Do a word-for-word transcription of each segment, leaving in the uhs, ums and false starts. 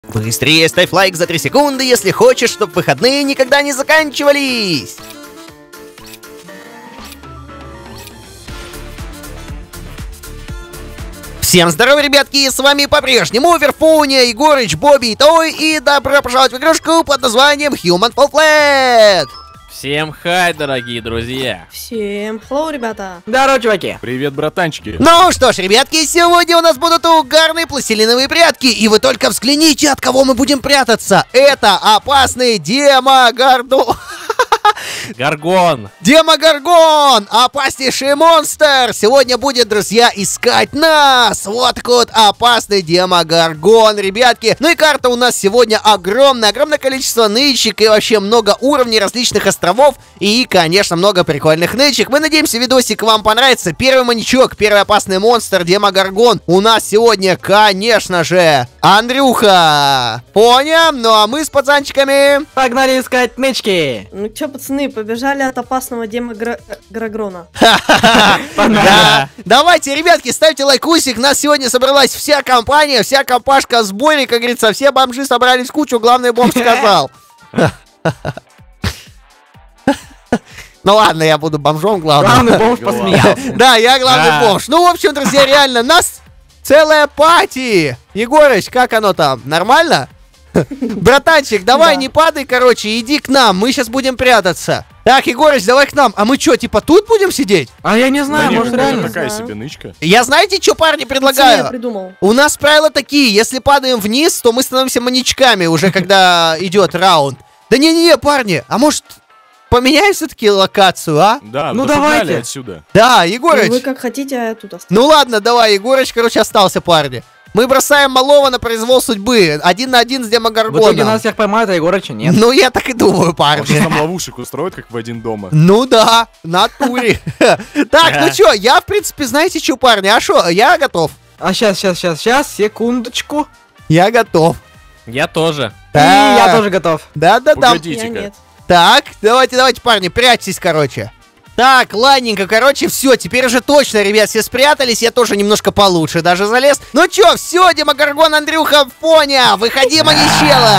Быстрее ставь лайк за три секунды, если хочешь, чтобы выходные никогда не заканчивались. Всем здорово, ребятки, с вами по-прежнему Верфуня, Егорыч, Бобби и Той, и добро пожаловать в игрушку под названием Human Fall Flat. Всем хай, дорогие друзья! Всем hello, ребята! Здорово, чуваки! Привет, братанчики! Ну что ж, ребятки, сегодня у нас будут угарные пластилиновые прятки, и вы только взгляните, от кого мы будем прятаться. Это опасный Демогоргон. Гаргон! Демогоргон! Опаснейший монстр! Сегодня будет, друзья, искать нас! Вот такой вот опасный Демогоргон, ребятки. Ну и карта у нас сегодня огромная. Огромное количество нычек и вообще много уровней различных островов. И, конечно, много прикольных нычек. Мы надеемся, видосик вам понравится. Первый маньячок, первый опасный монстр Демогоргон у нас сегодня, конечно же, Андрюха. Понял? Ну а мы с пацанчиками Погнали искать нычки! Ну чё, пацаны, побежали от опасного Демогоргона. Да. Давайте, ребятки, ставьте лайкусик. Нас сегодня собралась вся компания, вся компашка в сборе, как говорится. Все бомжи собрались в кучу, главный бомж сказал. Ну ладно, я буду бомжом, главное. Главный бомж посмеялся. Да, я главный бомж. Ну, в общем, друзья, реально, нас целая пати. Егорыч, как оно там? Нормально? Братанчик, давай не падай, короче, иди к нам, мы сейчас будем прятаться. Так, Егорыч, давай к нам. А мы что, типа тут будем сидеть? А я не знаю, Да может нет, реально. такая знаю. себе нычка. Я знаете, что, парни, Пацаны, я предлагаю? придумал. У нас правила такие, если падаем вниз, то мы становимся маньячками уже, когда идет раунд. Да не-не-не, парни, а может поменяем все-таки локацию, а? Да, Ну да погнали давайте. отсюда. Да, Ну, Егорыч. вы как хотите, а я тут останусь. Ну ладно, давай, Егорыч, короче, остался, парни. Мы бросаем малого на произвол судьбы. Один на один с В итоге Демогоргоном. нас всех поймают, а Егорыча нет. Ну, я так и думаю, Может, парни. там ловушек устроят, как в один дома. Ну да, в натуре. Так, ну чё, я, в принципе, знаете что, парни, а шо, я готов. А сейчас, сейчас, сейчас, сейчас, секундочку. Я готов. Я тоже. И я тоже готов. Да-да-да. Я Погодите-ка. нет. Так, давайте, давайте, парни, прячьтесь, короче. Так, ладненько, короче, все, теперь уже точно, ребят, все спрятались, я тоже немножко получше даже залез. Ну чё, все, Демогоргон, Андрюха, Фоня, выходи, маньячела.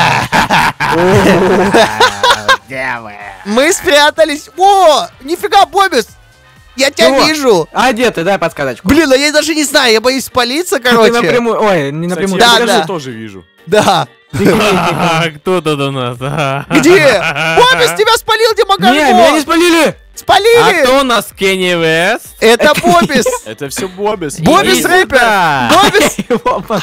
Мы спрятались. О, нифига, Бобис, я тебя Чего? вижу. А где ты? Дай подсказочку. Блин, а я даже не знаю, я боюсь спалиться, Ты короче. напрямую, ой, не Кстати, напрямую. я Да, ты да. тоже тоже вижу. Да. А, кто тут у нас? Где? Бобис, тебя спалил Не, меня не Демогоргон. спалили! А Спалили. кто у нас Кенни Вест? Это Бобис. Это все Бобис. Бобис Иди рэпер. сюда. Бобис. Его по-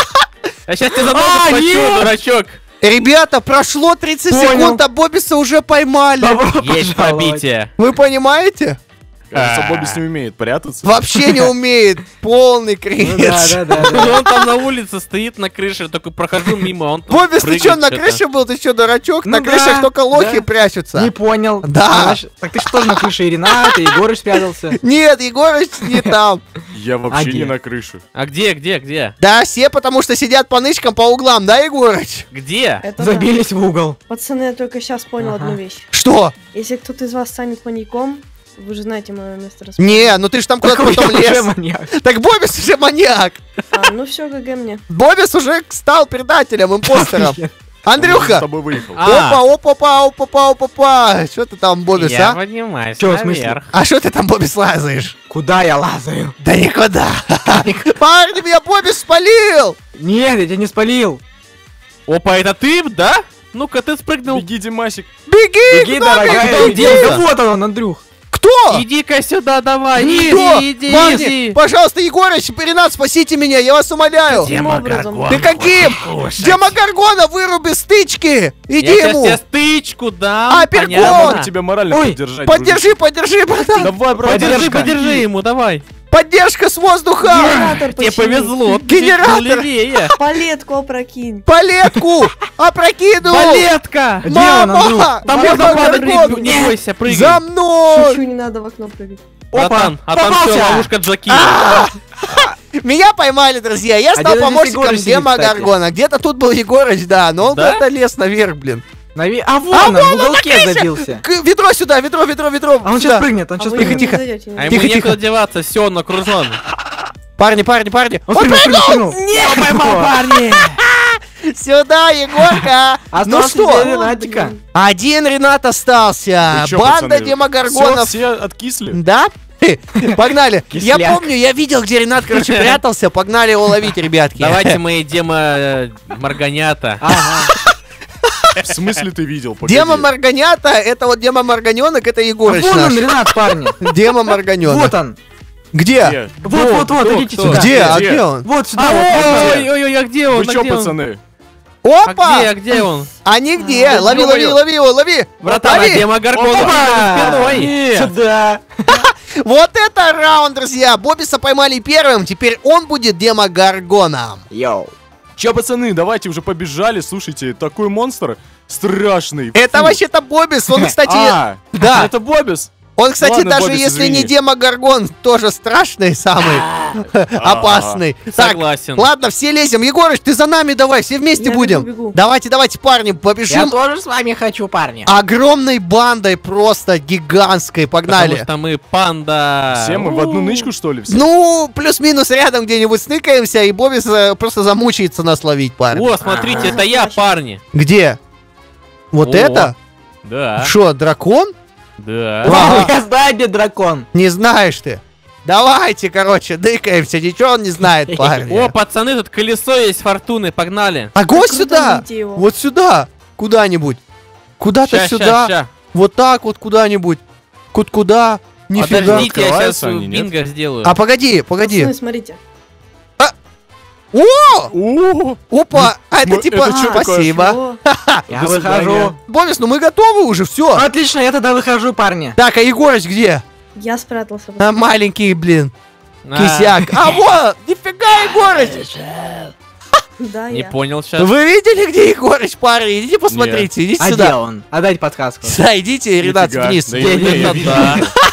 А сейчас тебя за А, ногу схвачу, нет! дурачок. Ребята, прошло тридцать Понял. секунд, а Бобиса уже поймали. Добро Есть пожаловать. пробитие. Вы понимаете? Кажется, Бобис не умеет прятаться. Вообще не умеет. Полный Ну кринж. да, да, да, Ну, да. он там на улице стоит на крыше, я только прохожу мимо, он там Бобис, ты прыгает что, на что-то. крыше был? Ты что, дурачок? Ну На да, крышах только лохи да. прячутся. Не понял. Да. А, значит, так ты что тоже на крыше и Ренат, и Егорыч спрятался. Нет, Егорыч не там. Я вообще где? не на крыше. А где, где, где? Да, все потому что сидят по нычкам по углам, да, Егорыч? Где? Это да. Забились в угол. Пацаны, я только сейчас понял Ага. одну вещь. Что? Если кто-то из вас станет маньяком, вы же знаете мое место расположения. Не, ну ты ж там куда-то Какой потом я уже лез. маньяк. Так Бобис уже маньяк. А, ну все, ГГ мне. Бобис уже стал предателем, импостером. Он с Андрюха! тобой выехал. А. Опа, опа, опа, опа, опа, опа. Что ты там, Бобис, Я а? поднимаюсь Чё, в смысле? наверх. А что ты там, Бобис, лазаешь? Куда я лазаю? Да никуда. Парни, меня Бобис спалил. Нет, я тебя не спалил. Опа, это ты, да? Ну-ка, ты спрыгнул. Беги, Димасик. Беги, Беги, кнопка, дорогая, иди. иди. Да вот он, Андрюх. Кто? Иди-ка сюда, давай, Кто? иди, иди, Парни, иди. пожалуйста, Егорыч, Ренат, спасите меня, я вас умоляю. Каким образом? Ты каким? Демогоргона выруби стычки. Иди Я сейчас ему. тебе стычку дам. А, перкон! Я могу понятно? тебя морально Ой, поддержать. Поддержи, поддержи, дружище. братан. Давай, брат. Подержи, Поддержка. подержи ему, давай. Поддержка с воздуха. Генератор Тебе почини. повезло, ты Генератор. чуть левее. Палетку опрокинь. Палетку. Опрокинул. Балетка! Где он, Андрюх? Мама. Там можно падать, Демогоргон. не бойся, прыгай. За мной. Чуть-чуть не надо в окно прыгать. Братан, а там попался. все, ловушка Джаки. Меня поймали, друзья. Я стал А где здесь помощником Егорыч сидит, Демогоргона. Где-то тут был Егорыч, да, но он Да? куда-то лез наверх, блин. Нави- А вон А он, вон в он на уголке крыше! забился. К- Ведро сюда, ведро, ведро, ведро. А он сюда. сейчас прыгнет, он А сейчас вы Тихо, прыгнет. не тихо. зайдете, не А ему Тихо, некуда тихо. деваться, все, он окружен. Парни, парни, парни. Он Он спрыгнул, спрыгнул, прыгнул! спрыгнул. Поймал, парни! сюда, Егорка. Ну Остался что? тебе Ренатика. Блин. Один Ренат остался. Вы чё, Банда пацаны, демогоргонов. Все, все откисли? Да? Погнали. Я Кисляк. помню, я видел, где Ренат, короче, прятался. Погнали его ловить, ребятки. Давайте мы демо э, Марганята. В смысле ты видел? Погоди. Дема Марганята, это вот Дема Марганенок, это А Егорыч вон он, наш. Ренат, парни. Дема Марганенок. Вот он. Где? Где? Вот, вот, вот, кто, идите кто? сюда. Где? А Где? где он? Вот сюда, А, вот, вот. ой, ой, ой, а где он? Вы А чё, где он? пацаны? А Опа! где, а где он? Они где? А, Лови, лови, ё-моё. лови его, лови! Братан, а Лови! демогоргон Опа! спиной. Сюда. Вот это раунд, друзья! Бобиса поймали первым, теперь он будет демогоргоном. Йоу. Чё, пацаны, давайте уже побежали. Слушайте, такой монстр страшный. Это Фу. вообще-то Бобис, он, кстати... А, Да. это Бобис. Он, кстати, Ладно, даже Бобис, если не извини. демогоргон, тоже страшный самый, опасный. Так, Согласен. ладно, все лезем. Егорыч, ты за нами давай, все вместе Я будем. бегу, бегу. Давайте, давайте, парни, Я побежим. тоже с вами хочу, парни. Огромной бандой, просто гигантской. Потому Погнали. что мы панда. Все мы в одну нычку, что ли? все? Ну, плюс-минус рядом где-нибудь сныкаемся, и Бобис э, просто замучается нас ловить, парни. О, смотрите, это я, парни. Где? Вот О. это? Да, Что, дракон? да. Ага. Я знаю, где дракон. Не знаешь ты. Давайте, короче, дыкаемся, ничего он не знает, парни. О, пацаны, тут колесо есть фортуны, погнали. А гость Круто, сюда! найти его. Вот сюда! Куда-нибудь! Куда-то Ща, сюда! ща, ща. Вот так вот куда-нибудь! Кут куда? Нифига! Подождите, я сейчас Открываются они, нет? бинго сделаю. А погоди, погоди! Пацаны, смотрите. О! О, Опа! А это Ну, типа... это чё такое? Спасибо! О, Я До выхожу. свидания. Бобис, ну мы готовы уже, все! Отлично, я тогда выхожу, парни. Так, а Егорыч где? я спрятался. А, маленький, блин, А, кисяк. А, вот! Нифига, Егорыч! Да, Не я. понял сейчас. Вы видели, где Егорыч, парни? Идите посмотрите, идите А где сюда. он? Отдать подсказку. Да, идите, Ренат, Нифига. вниз. Да я- Не, я это видел. да.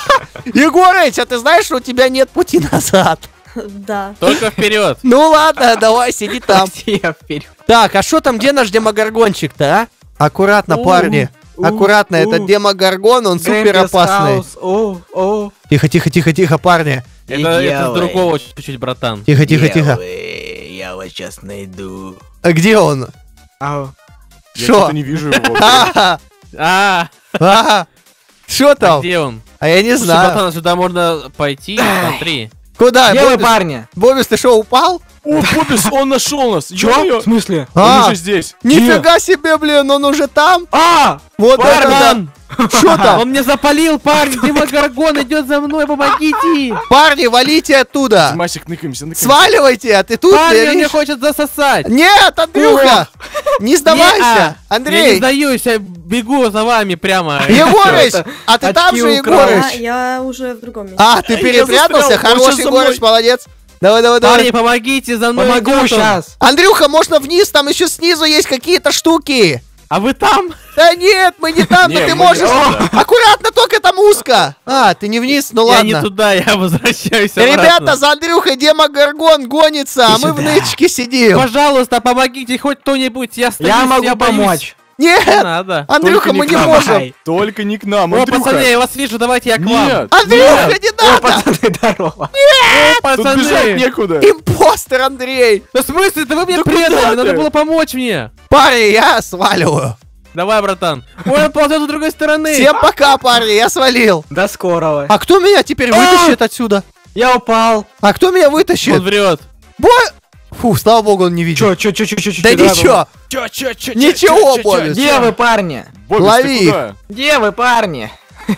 Егорыч, а ты знаешь, что у тебя нет пути назад? Да. Только вперед. Ну ладно, давай, сиди там. Я вперед. Так, а что там, где наш демогоргончик-то, а? Аккуратно, У, парни. у, Аккуратно, у. этот демогоргон, он супер Грэмпис опасный. Хаус. О, о. Тихо, тихо, тихо, тихо, парни. Это, это с Делай. другого чуть-чуть, братан. Тихо, тихо, тихо. Делай, я вас сейчас найду. А где он? Ау. я Шо? что-то не вижу его. А, А, а, Что а там? где он? А я не Слушай, знаю. братан, сюда можно пойти, смотри. Куда? Где вы, Бобис, парни? Бобис, ты что, упал? О, Бобис, он нашел нас. Чё? Ё-моё. В смысле? Он А, уже здесь. нифига себе, блин, он уже там? А! Вот это да. Братан, Что там? он мне запалил, парень, демогоргон идет за мной, помогите. Парни, валите оттуда. Масик, ныкаемся, ныкаемся. Сваливайте, а ты тут Парень, он стоишь? мне хочет засосать. Нет, Андрюха! Не сдавайся! Не-а. Я не Андрей! сдаюсь, я бегу за вами прямо. Егорыч! Это А ты там очки же, украл. Егорыч? Я, я уже в другом месте. А, ты Я перепрятался? застрял, он Хороший, щас за мной. Егорыч, молодец. Давай, давай, Парни, давай. помогите, за мной Помогу идет он. сейчас. Андрюха, можно вниз? Там еще снизу есть какие-то штуки. А вы там? Да нет, мы не там, но Не, ты мы можешь. не туда. Аккуратно, только там узко. А, ты не вниз? Ну Я не ладно. туда, я возвращаюсь обратно. Ребята, за Андрюхой демогоргон гонится, а Иди мы в сюда. нычке сидим. Пожалуйста, помогите хоть кто-нибудь, я стою, Я могу боюсь. помочь. Не Нет, надо. Андрюха, Только мы не не к нам. можем. Давай. Только не к нам, О, Андрюха. пацаны, я вас вижу, давайте я к вам. Нет, Андрюха, нет, не О, надо. пацаны, здорово. О, тут бежать пацаны. некуда. Импостер, Андрей. Да в смысле, это вы меня Да куда предали, надо ты? было помочь мне. Парни, я сваливаю. Давай, братан. Ой, он ползет с другой стороны. Всем пока, парни, я свалил. До скорого. А кто меня теперь вытащит отсюда? Я упал. А кто меня Он вытащит? врет. Бой! Фу, слава богу, он не видит. Чё, чё, чё, чё, чё, чё? Да чё, ничего. Чё, чё, чё, чё, Ничего, чё, чё, Бобис. чё? Где вы, парни? Бобис, Лови ты их. куда? Где вы, парни?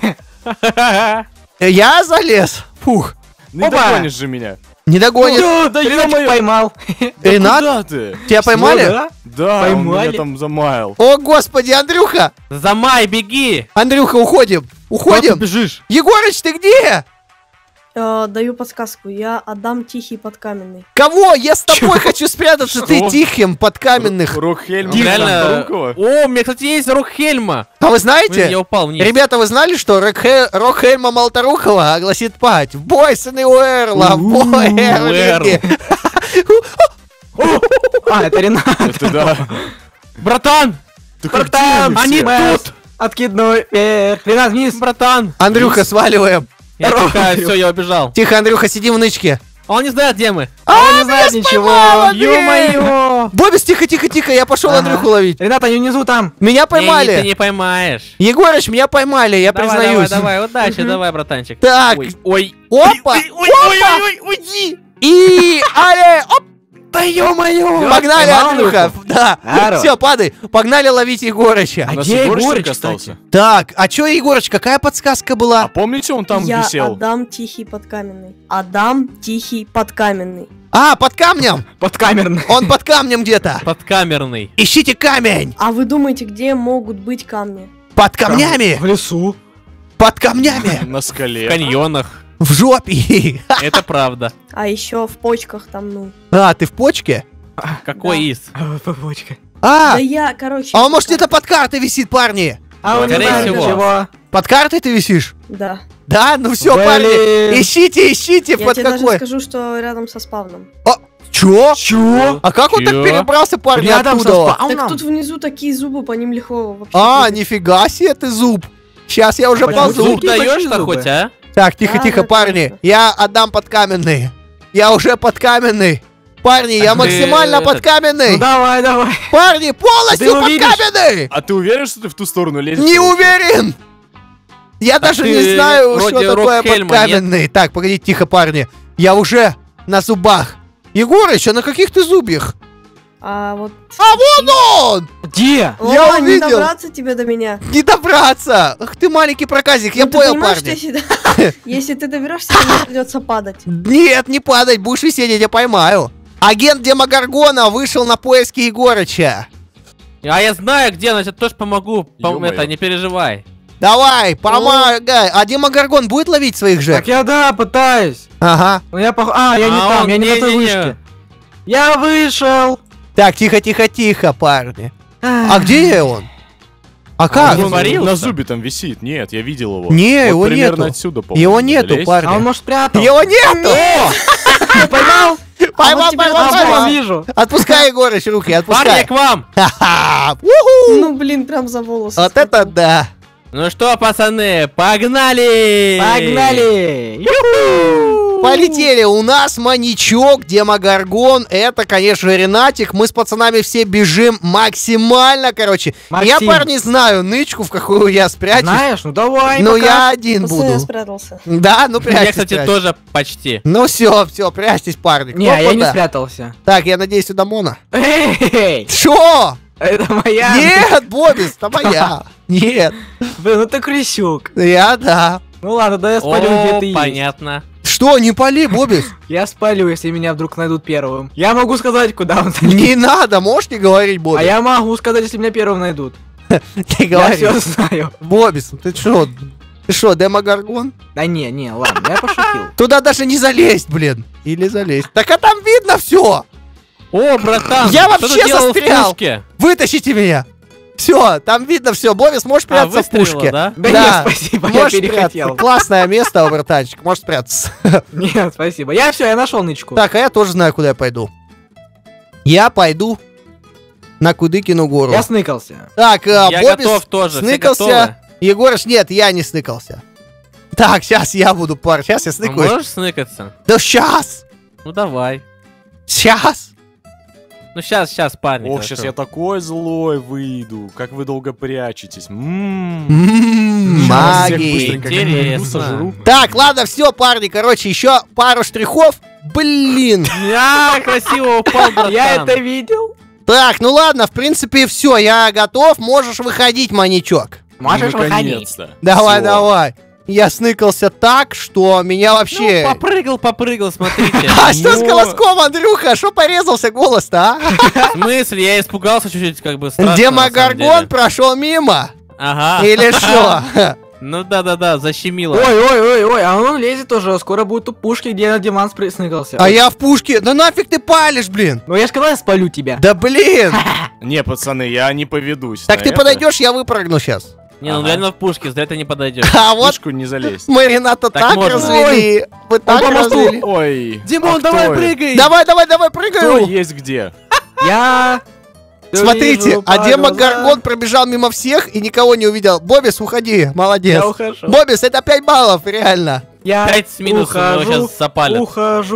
Я залез. Фух. Не Опа. догонишь же меня. Не догонит. Да, да Рыночек ё-моё. поймал. Ренат, Куда ты? тебя поймали? Что, да? Да, он Поймали? меня там замаял. О, господи, Андрюха. За май, беги. Андрюха, уходим. Куда ты Уходим. бежишь? Егорыч, ты где? Э, даю подсказку. Я Адам Тихий Подкаменный. Кого? Я с тобой хочу спрятаться. Ты Что? тихим, подкаменных. Рокхельм. Он реально... Рукова. О, у меня, кстати, есть Рокхельма. А вы Блин, знаете? я упал вниз. Ребята, вы знали, что Рокхе- Рокхельма Молторухова огласит пать? В бой, сыны Уэрла, в бой, Эрлинги. А, это Ренат. Это да. Братан! Ты как Братан, где Они все? тут! Откидной вверх. Ренат, вниз. Братан! Андрюха, сваливаем. Я Здорово, такая, Андрюх. все, я убежал. Тихо, Андрюха, сиди в нычке. Он не знает, где мы. А он не знает ничего. Ё-моё. Бобис, тихо, тихо, тихо, я пошел Ага. Андрюху ловить. Ренат, они внизу там. Меня Не, поймали. Ты не поймаешь. Егорыч, меня поймали, я Давай, признаюсь. давай, давай, удачи, давай, братанчик. Так, Ой, ой. опа, Ой, ой, ой, ой, ой, уйди. и, але, оп, Да ё-моё. погнали, поймал Андрюха. Андрюху? Да, Хорош. все, падай, погнали ловить Егорыча. А У нас где Егорыч Егорыч, только кстати? остался. Так, а чё, Егорыч, какая подсказка А была? помните, он там Я висел? Адам Тихий Подкаменный. Адам Тихий Подкаменный. А, под камнем, Подкамерный. он под камнем где-то. Подкамерный. Ищите камень, А вы думаете, где могут быть камни? под камнями, В лесу. под камнями, На В скале. каньонах. в жопе. Это правда. А еще в почках там, ну. А, ты в почке? Какой Да. из? А, Побочка. А, Да я, короче... а он, может, где-то под картой висит, парни? А он не Скорее знает всего. ничего. Под картой ты висишь? Да. Да, ну все, Блин. парни, ищите, ищите, Я под тебе даже какой. скажу, что рядом со спавном. Чё? Чё? А как он так Чё? перебрался, парни, Рядом со оттуда? спауном? Так тут внизу такие зубы, по ним легко вообще. А, прыгать. нифига себе ты зуб. Сейчас я уже Почему ползу. Зуб Какие даешь-то зубы? хоть, а? Так, тихо, Да, тихо, да, парни. конечно. Я отдам под каменный. Я уже под каменный. Парни, я А ты максимально этот- под каменный. Ну давай, давай. Парни, полностью Ты под увидишь? каменный. А ты уверен, что ты в ту сторону лезешь? Не уверен. Я даже ты не знаю, вроде что такое Рокхельма, подкаменный. Так, погодите, тихо, парни. Я уже на зубах. Егорыч, а на каких ты зубьях? А вот... А вон он! Где? О, я не увидел. добраться тебе до меня. Не добраться! Ах ты маленький проказик, я Ну, ты понял, понимаешь, парни. что если, если ты доберешься, то мне придется падать. Нет, не падать, будешь висеть, я тебя поймаю. Агент Демогоргона вышел на поиски Егорыча. А я знаю, где, значит, тоже помогу. Пом- Ё-моё. Это, не переживай. Давай, помогай. А Демогоргон будет ловить своих жертв? Так я да, пытаюсь. Ага. Но я пох... А, я не А там, он я не на той не-не-не. вышке. Я вышел. Так, тихо, тихо, тихо, парни. А где он? А А как? он он Говорил, на что? зубе там висит. Нет, я видел его. Не, Вот его примерно нету. отсюда, по-моему, Его надо нету, лезть. парни. А он, может, спрятал? Его нету! Поймал? Поймал, вот тебе поймал, А, Поймал. вон, поймал. вижу. Отпускай, Егорыч, руки, Парни, отпускай. к вам! Ха-ха! Уху! Ну, блин, прям за волосы. Вот это схватил. да! Ну что, пацаны, погнали! Погнали! Ю-ху! Полетели, у нас маньячок, Демогоргон, это, конечно, Ренатик, мы с пацанами все бежим максимально, короче. Я, Максим. парни, знаю нычку, в какую я спрячусь, Знаешь, ну давай, но пока. я один Пацаны, я буду. спрятался. Да, ну прячьтесь, Я, кстати, прячьтесь. тоже почти. Ну все, все, прячьтесь, парни. Кто Не, я не куда? спрятался. Так, я надеюсь, сюда Мона. Эй, Шо? это моя. Нет, Бобис, это моя. Нет, Блин, ну ты крысюк. я да. Ну ладно, да я спалю, где О, ты есть. понятно. Что, не пали, Бобис? Я спалю, если меня вдруг найдут первым. Я могу сказать, куда он залез. Не надо, можешь не говорить, А Бобис? я могу сказать, если меня первым найдут. Ты Я говори. все знаю. Бобис, ты что? Ты что, Демогоргон? Да не, не, ладно, я пошутил. Туда даже не залезть, блин. Или залезть. Так а там видно все. О, братан, Я что ты вообще делал в застрял. пушке? Вытащите меня. Все, там видно все. Бобис, можешь А, прятаться в выстрелила, пушке. да? Да, Да. нет, спасибо, я Можешь перехотел. спрятаться. Классное место, братанчик. Можешь спрятаться. Нет, спасибо. Я все, я нашел нычку. Так, а я тоже знаю, куда я пойду. Я пойду на Кудыкину гору. Я сныкался. Так, э, Я Бобис готов тоже, все сныкался. готовы? Егорыч, нет, я не сныкался. Так, сейчас я буду, пар. Сейчас я А сныкаюсь. можешь сныкаться? Да сейчас! Ну давай. Сейчас! Ну сейчас, сейчас, парни. Ох, хорошо. сейчас я такой злой выйду. Как вы долго прячетесь. М-м. М, Щас всех Магии. быстренько найду, Интересно. сожру. Так, ладно, все, парни, короче, еще пару штрихов. Блин. А, красиво упал, братан. Я это видел. Так, ну ладно, в принципе, все, я готов. Можешь выходить, маньячок. Можешь выходить. Наконец-то. Давай, Всё. давай. Я сныкался так, что меня вообще... Ну, попрыгал, попрыгал, смотрите. А что с ну- голоском, Андрюха? Что порезался голос-то, а? В смысле? Я испугался чуть-чуть, как бы страшно, на самом Демогоргон деле. прошел мимо. Ага. Или что? Ну да-да-да, защемило. Ой, ой, ой, ой, а он лезет тоже. Скоро будет у пушки, где Диман спры- сныкался. А я в пушке. Да нафиг ты палишь, блин? Ну я же сказал, я спалю тебя. Да блин. Не, пацаны, я не поведусь. Так на ты это. подойдешь, я выпрыгну сейчас. Не, ну Ага. реально в пушке, зря ты не подойдешь. А В вот пушку не залезть. мы Рената Так так можно. развели. Вы так по мосту. развели. Ой. Димон, а давай кто это? прыгай! Давай, давай, давай, Кто прыгаю. есть где? Я... всё Смотрите, вижу а по Демогоргон глазам. пробежал мимо всех и никого не увидел. Бобис, уходи, молодец. Я ухожу. Бобис, это пять баллов, реально. Я Пять с минусом, мы его ухожу, сейчас запалят. ухожу,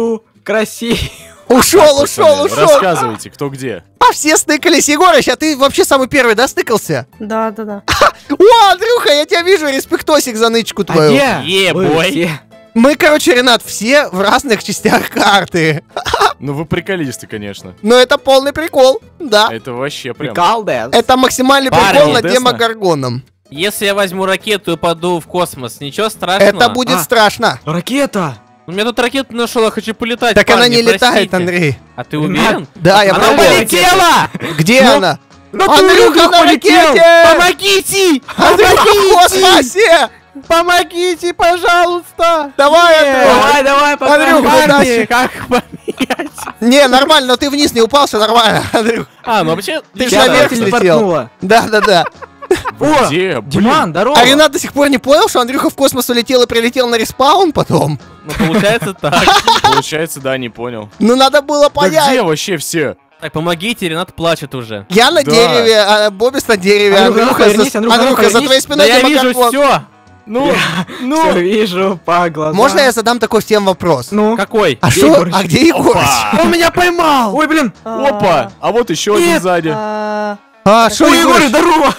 красиво. Ушел, ушел, Пацаны, ушел. Рассказывайте, кто где. А все стыкались. Егорыч, а ты вообще самый первый, да, стыкался? Да, да, да. О, Андрюха, я тебя вижу, респектосик за нычку А твою. где? Е, Вы бой. все. Мы, короче, Ренат, все в разных частях карты. Ну вы приколисты, конечно. Но это полный прикол, да. Это вообще прям... Прикол, да. Это максимальный Парни, прикол над Десна. демогоргоном. Если я возьму ракету и паду в космос, ничего страшного? Это будет А. страшно. Ракета. У меня тут ракету нашел, я хочу полетать. Так она парни, не летает, простите. Андрей. А ты Ренат, уверен? Да, я Она пробовал. полетела! Где Ну, она? на Андрюха турель на полетел. ракете! Помогите! Андрюха в космосе! Помогите, пожалуйста! Давай, Андрюха! Давай, давай, пока. Андрюха, Парни, удачи! как поменять? Не, нормально, но ты вниз не упал, все нормально, Андрюх. А, ну вообще... Ты же Тебя наверх так летел. телепортнуло. Да, да, да. О, Где? Блин. Диман, здорово. А Ренат до сих пор не понял, что Андрюха в космос улетел и прилетел на респаун потом? Ну, получается так. Получается, да, не понял. Ну, надо было Да понять. где вообще все? Так, помогите, Ренат плачет уже. Я на Да. дереве, а Бобис на дереве. Андрюха, Андрюха, вернись, за, Андрюха, Андрюха, за вернись. твоей Да спиной я вижу демокаргон. все. Ну, Все ну. вижу по глазам. Можно я задам такой всем вопрос? Ну? Какой? А Где что? Егорыч? А где Егорыч? Он меня поймал! Ой, блин. Опа! А вот еще один Нет. сзади. А, А, что Ой, Егорыч, Егорыч? здорово.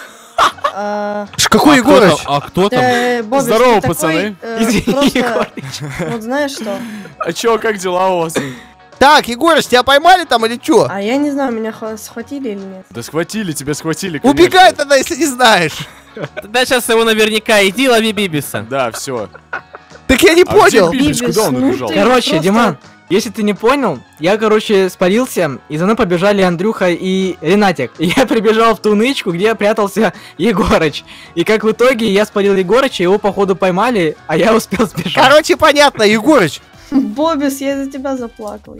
а, Ш, Какой А кто Егорыч? там? А кто там? э, Бобби, Здорово, ты такой, пацаны. э, Извини, просто, Егорыч. вот знаешь что? А чё, как дела у вас? Так, Егорыч, тебя поймали там или чё? А я не знаю, меня хва- схватили или нет. Да схватили, тебя схватили, конечно. Убегай тогда, если не знаешь. Да сейчас его наверняка, иди лови Бибиса. Да, все. Так я не А где понял. Бибис? Куда он ну убежал? ты Короче, просто- Диман, если ты не понял, я, короче, спалился, и за мной побежали Андрюха и Ренатик. И я прибежал в ту нычку, где прятался Егорыч. И как в итоге я спалил Егорыча, его походу поймали, а я успел сбежать. Короче, понятно, Егорыч. Бобис, я из-за тебя заплакал.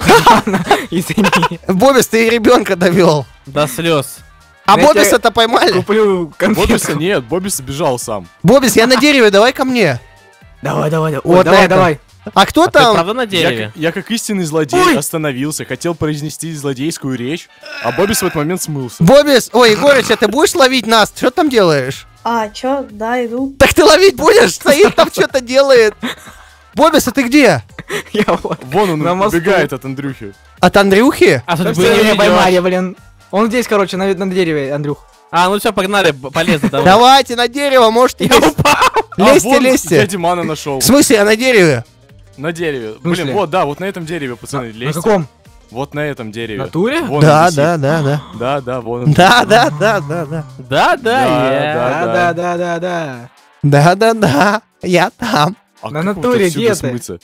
Извини. Бобис, ты ребенка довел. До слез. А Я Бобиса-то поймали? Куплю Бобиса конфетку. нет, Бобис бежал сам. Бобис, я на дереве, давай ко мне. Давай, давай, давай. Вот Ой, давай, это. давай. А кто А ты там? правда на Я, дереве? как- я как истинный злодей Ой! остановился, хотел произнести злодейскую речь, а Бобис в этот момент смылся. Бобис, ой, Егорыч, а ты будешь ловить нас? Что ты там делаешь? А, чё? Да, иду. Так ты ловить будешь? Стоит там, что-то делает. Бобис, а ты где? Я вот. Вон он На мосту. убегает от Андрюхи. От Андрюхи? А тут Да вы все, не меня уйдёшь. поймали, блин. Он здесь, короче, на, на дереве, Андрюх. А, ну все, погнали, б- полезно давай. Давайте на дерево, может, Я лезть. упал. Лезьте, а, вон лезьте. Я Димана нашел. В смысле, я на дереве? На дереве. смысле? Блин, вот, да, вот на этом дереве, пацаны, На лезьте. каком? Вот на этом дереве. В натуре? Вон он Да, висит. да, да, да. Да, да, вон он. Да, да, да, да, да. Да, да, Да, я. да. Да, да, да, да, да. Да, да, да. Я там. А На как вот натуре, отсюда где ты? смыться?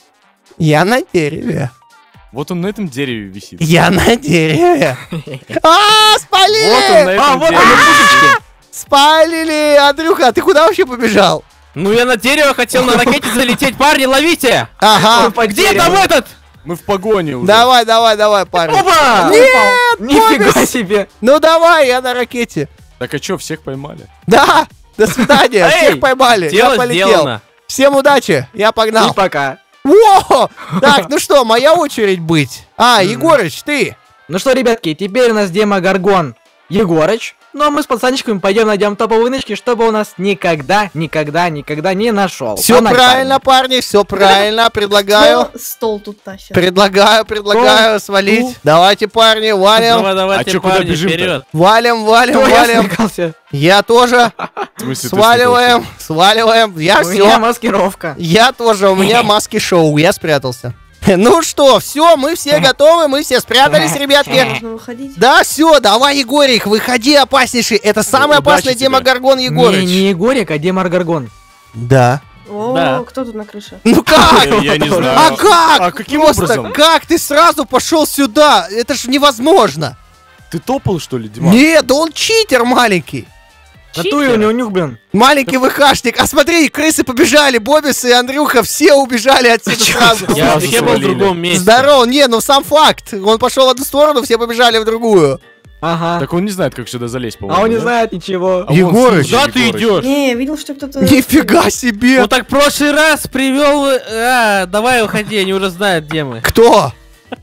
Я на дереве. Вот он на этом дереве висит. Я на дереве. А, Вот он на спалили! этом А, вот дереве. они, пушечки. Спалили! Андрюха, а ты куда вообще побежал? Ну я на дерево хотел на ракете залететь, парни, ловите! Ага. По Где дереву. там этот? Мы в погоне уже. Давай, давай, давай, парень. Опа! Нет, Нифига Бобис! себе. Ну давай, я на ракете. Так а чё, всех поймали? Да, до свидания, Эй, всех поймали. Я Дело полетел. сделано. Всем удачи, я И погнал. пока. Во! Так, ну что, моя очередь быть. А, Егорыч, ты. Ну что, ребятки, теперь у нас демогоргон Егорыч. Ну а мы с пацанчиками пойдем найдем топовые нычки, чтобы он нас никогда, никогда, никогда не нашел. Все Погнали, правильно, парни, все правильно. Предлагаю, Стол, стол тут тащит. предлагаю, предлагаю свалить. Давайте, парни, валим. Давай, давайте, А чё, куда парни, бежим-то? вперед. Валим, валим, парни. Кто я валим. смекался? Я тоже. В смысле, ты Сваливаем, сваливаем. Я У меня все. маскировка. Я тоже, у меня маски шоу, я спрятался. Ну что, все, мы все готовы, мы все спрятались, ребятки. Можно выходить? Да, все, давай, Егорик, выходи, опаснейший. Это самый Удачи опасный тебе. демогоргон Не, Егорыч. не Егорик, а демогоргон. Да. О, Да. кто тут на крыше? Ну как? слушай? Я не знаю. А как? А каким Просто образом? как ты сразу пошел сюда? Это ж невозможно. Ты топал, что ли, Диман? Нет, да он читер маленький. На туре у него нюх, блин. Маленький ВХшник. А смотри, крысы побежали, Бобис и Андрюха, все убежали отсюда сразу. Я Сразу вообще был в свалили. другом месте. Здорово, не, ну сам факт. Он пошел в одну сторону, все побежали в другую. Ага. Так он не знает, как сюда залезть, по-моему. А он не да? знает ничего. А вон, Егорыч. смотри, Куда ты Егорыч. идешь? Не, я видел, что кто-то... Нифига себе. Ну так в прошлый раз привел... А, давай уходи, они уже знают, где мы. Кто?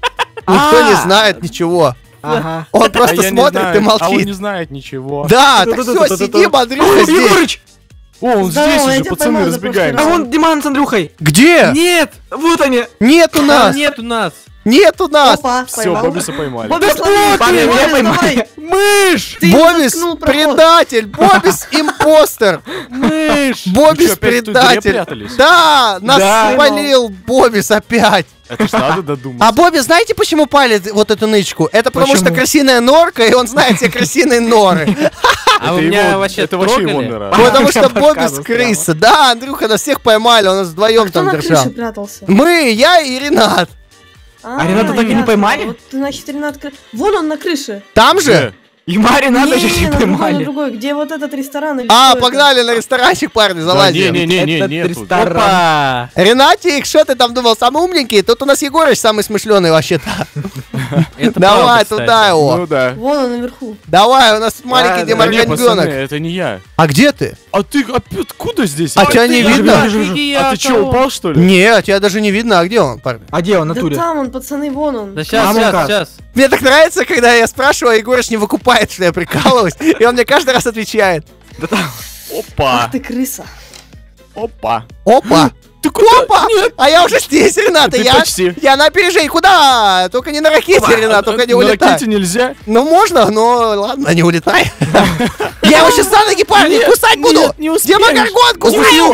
Никто не А. знает ничего. Ага. Он А просто я не смотрит знаю, и А он молчит. не знает ничего. Да, так Ту-ту-ту-ту-ту-ту. все, сидим, Андрюха здесь. Егорыч! О, он Здорово, здесь я уже, тебя пацаны, поймал за разбегаемся. А прошлый вон Диман с Андрюхой. Где? Нет! Вот они. Нет у Там нас. нет у нас. Нету нас! Опа, Все, поймал. Бобиса поймали. Бобис, лови, Парни, меня Бобис, поймали. давай. Мышь! Ты Бобис заткнул проход. предатель! Бобис импостер! Мышь! Бобис Вы что, опять в той дыре предатель! прятались? Да! Нас Да. спалил Бобис опять! Это ж надо А додуматься. Бобби, знаете, почему палит вот эту нычку? Это потому Почему? что крысиная норка, и он знает все крысиные норы. А вы Это меня его- вообще это вообще его трогали? нора. Потому что По Бобис рассказу крыса. Да, Андрюха, нас всех поймали, он нас вдвоем Кто там на держал. крыше прятался? Мы, я и Ренат. А Рената так и не ясно. поймали? Вот, значит, Ренат... кры- Вон он на крыше. Там же? Где? И Марина даже Не, не на другой, на поймали. другой. Где вот этот ресторан? или А, что это? погнали на ресторанчик, парни, Да, залазим. Не-не-не, Этот нету. ресторан. Опа! Ренатик, что ты там думал, самый умненький? Тут у нас Егорыч самый смышленый вообще-то. Это Давай правда, кстати. туда его. Ну да. Вон он наверху. Давай, у нас тут маленький да, Да не, пацаны, деморгенбенок. это не я. А где ты? А ты опять откуда здесь? А тебя не ты, видно? Егор, Вижу, вижу. беги А ты от что, того. упал что ли? Нет, тебя даже не видно. А где он, парни? А где он, Да натуре? там он, пацаны, вон он. Да сейчас, А сейчас, ну-ка. сейчас. Мне так нравится, когда я спрашиваю, а Егорыч не выкупает, что я прикалываюсь. И он мне каждый раз отвечает. Опа, Ах ты крыса. опа. Опа! Ты куда? Опа! А я уже здесь, Рената, Ты я, почти. я на опережении. Куда? Только не на ракете, Ренат, только не На улетай. ракете нельзя? Ну, можно, но ладно, не улетай. Я его сейчас за ноги, парни, кусать буду. нет, не успеешь. Демогоргон, кусаю.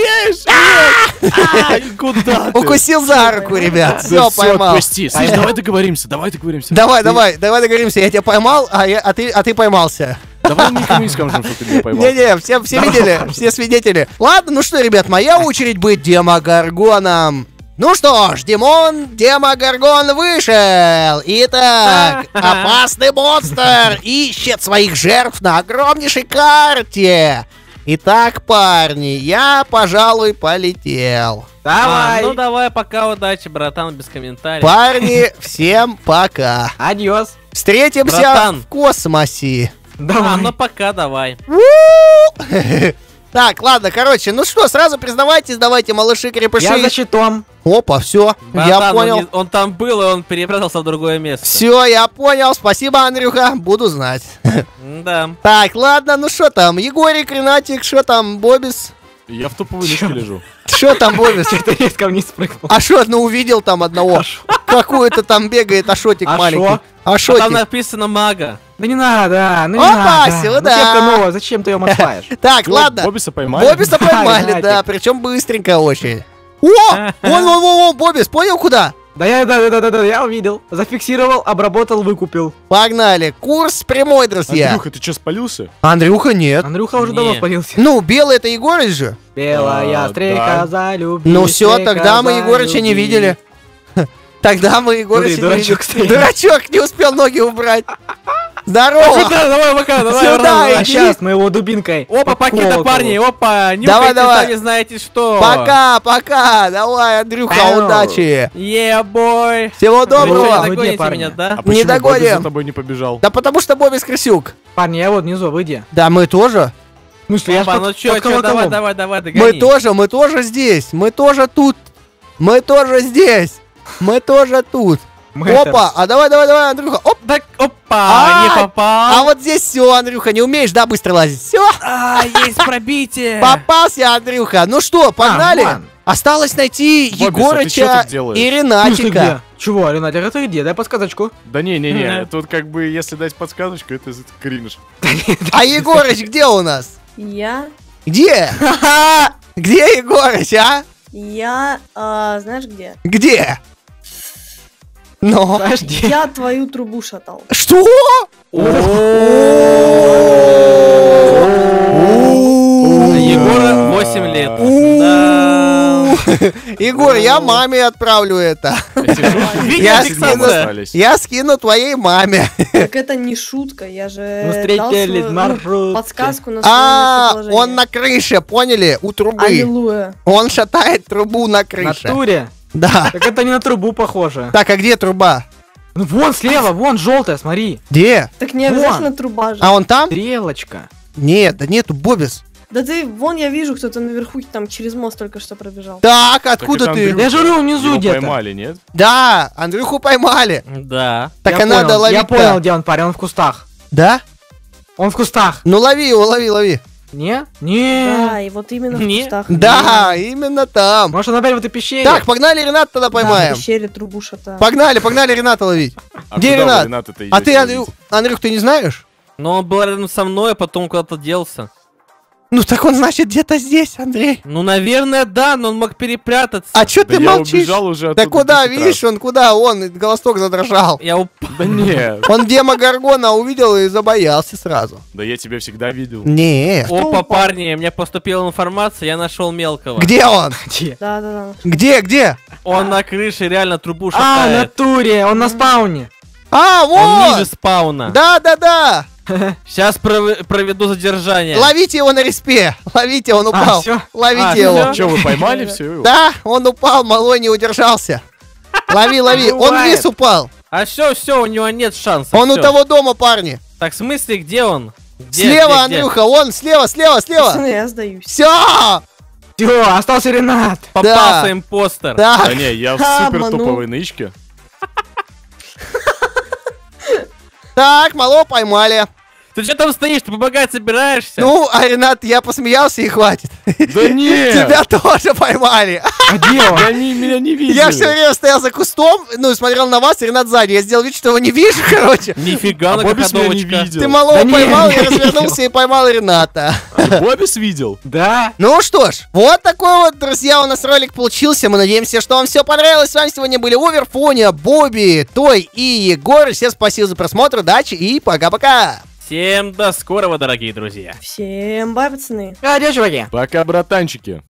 Ай, куда ты? Укусил за руку, ребят. Да Все, всё, поймал. отпусти. Слышь, давай договоримся, давай договоримся. Давай, Ты- давай, давай договоримся. Я тебя поймал, а, я, а, ты, а ты поймался. Давай никому не скажем, что ты меня поймал. Не-не, все, все видели, все свидетели. Ладно, ну что, ребят, моя очередь быть Демогоргоном. Ну что ж, Димон, Демогоргон вышел. Итак, опасный монстр ищет своих жертв на огромнейшей карте. Итак, парни, я, пожалуй, полетел. А, Давай. ну давай, пока, удачи, братан, без комментариев. Парни, всем пока. Адьос. Встретимся Братан. в космосе. А, Давай. ну пока, давай. Так, ладно, короче, ну что, сразу признавайтесь, давайте, малыши крепыши. Я за щитом. Опа, все, Братан, я он понял. не- Он, там был, и он перепрятался в другое место. Все, я понял. Спасибо, Андрюха. Буду знать. Да. Так, ладно, ну что там? Егорик, Ренатик, что там, Бобис? Я в топовой лишке лежу. Что там, Бобис? Ты резко вниз спрыгнул. А шо, ну увидел там одного? Какую-то там бегает Ашотик А маленький. шо? А Ашотик. там написано мага. Да не надо, ну не Опа, надо. сюда. Зачем ты нового? Зачем ты ее мотаешь? Так, Ну, ладно. Бобиса поймали. Бобиса поймали, Ренатик. да, причем быстренько очень. О! Вон, вон, вон, вон, Бобис, понял куда? Да я, да, да, да, да, я увидел. Зафиксировал, обработал, выкупил. Погнали. Курс прямой, друзья. Андрюха, ты что, спалился? Андрюха нет. Андрюха уже Не. давно спалился. Ну, белый это Егорыч же. Белая А, стрекоза любви. Ну все, стрекоза тогда мы Егорыча не любви. видели. Тогда мы Егорыча Смотри, не видели. дурачок стоит. Дурачок не успел ноги убрать. Здорово. Пока, давай, пока, давай, Сюда ура, ура. А иди. сейчас мы его дубинкой. Опа, по пакета, колоколу. парни, опа, нюхайте, Давай, давай. сами знаете что. Пока, пока. Давай, Андрюха, Ау. удачи. Yeah, boy. Всего Вы что, доброго. не Где, догоните парни? меня, да? А почему Не Бобис догоним. за тобой не побежал? Да потому что Бобис крысюк. Парни, я вот внизу, выйди. Да, мы тоже. В смысле, я ж Опа, под- ну чё, под чё, давай, колоколом. давай, давай, догони. Мы тоже, мы тоже здесь. Мы тоже тут. Мы тоже здесь. Мы тоже тут. Мэтр. Опа, а давай, давай, давай, Андрюха. Оп. Так, опа, А, не попал. А вот здесь все, Андрюха, не умеешь, да, быстро лазить? Все. А, есть пробитие. Попался, Андрюха. Ну что, погнали? вон. Осталось найти Бобис, а ты чё Егорыча тут делаешь? и В смысле, Ренатика. где? Чего, Ренатик, это где? Дай подсказочку. Да не-не-не, Мгм. тут как бы, если дать подсказочку, это кринж. А Егорыч где у нас? Я... Где? Где Егорыч, а? Я... а, знаешь где? Где? Ну? Подожди. Я твою трубу шатал. Что? Егора восемь лет. Да. Егор, я маме отправлю это. Я Видеофиксация. скину, я скину твоей маме. Так это не шутка, я же Мы дал встретились свою, в ну, маршрутке. подсказку на свое А, местоположение. он на крыше, поняли? У трубы. Аллилуйя. Он шатает трубу на На крыше. туре? Да. Так это не на трубу похоже. Так, а где труба? Ну вон слева, вон желтая, смотри. Где? Так не Вон. обязательно труба же. А он там? Стрелочка. Нет, да нету, Бобис. Да ты, вон я вижу, кто-то наверху там через мост только что пробежал. Так, откуда это ты? Андрюха. Я же говорю, внизу Его где-то. поймали, нет? Да, Андрюху поймали. Да. Так Я и надо понял, ловить. Я понял, где он, парень, он в кустах. Да? Он в кустах. Ну лови его, лови, лови. Не? Не. Да, и вот именно в Не. кустах. Да, именно там. Может, он опять в этой пещере? Так, погнали Рената тогда Да, в поймаем. пещере трубуша-то. Погнали, погнали Рената ловить. А Где куда вы, Ренат? Ренат-то А ты, идёте Андрю... ловить? Андрюх, ты не знаешь? Но он был рядом со мной, а потом куда-то делся. Ну так он, значит, где-то здесь, Андрей. Ну, наверное, да, но он мог перепрятаться. А чё Да ты я молчишь? убежал уже Да оттуда куда, десять видишь, он куда? Он, голосок задрожал. Я упал. раз. Да нет, Он Демогоргона увидел и забоялся сразу. да я тебя всегда видел. Не. Опа, парни, мне поступила информация, я нашел мелкого. Где он? Где? Да, да, да. Где, где? Он на крыше реально трубу А, в шатает. натуре, он на спауне. А, Он ниже вот! спауна. Да, да, да! Сейчас пров- проведу задержание. Ловите его на респе! Ловите, он упал! всё? Ловите А, его! всё? Че, вы поймали все? Да, он упал, малой не удержался. Лови, лови. Он Бывает. вниз упал. А все, все, у него нет шансов. Он у всё. того дома, парни. Так, в смысле, где он? Где, Слева, где, где? Андрюха, он слева, слева, слева. Пацаны, я сдаюсь. Все! Все, остался Ренат. Попался Да. импостер. Да. Да не, я в А, супер обманул. топовой нычке. Так, малого поймали. Ты что там стоишь? Ты помогать собираешься? Ну, а Ренат, я посмеялся и хватит. Да нет! Тебя тоже поймали. А где он? Да они меня не видели. Я все время стоял за кустом, ну, и смотрел на вас, и Ренат сзади. Я сделал вид, что его не вижу, короче. Нифига, А на Бобис меня не ходовочка. видел. Ты малого Да не, поймал, не я видел. развернулся и поймал Рената. Бобис видел? Да. Ну что ж, вот такой вот, друзья, у нас ролик получился. Мы надеемся, что вам все понравилось. С вами сегодня были Оверфоня, Бобби, Той и Егор. Всем спасибо за просмотр, удачи и пока-пока. Всем до скорого, дорогие друзья. Всем бай, пацаны. Адьё, чуваки. Пока, братанчики.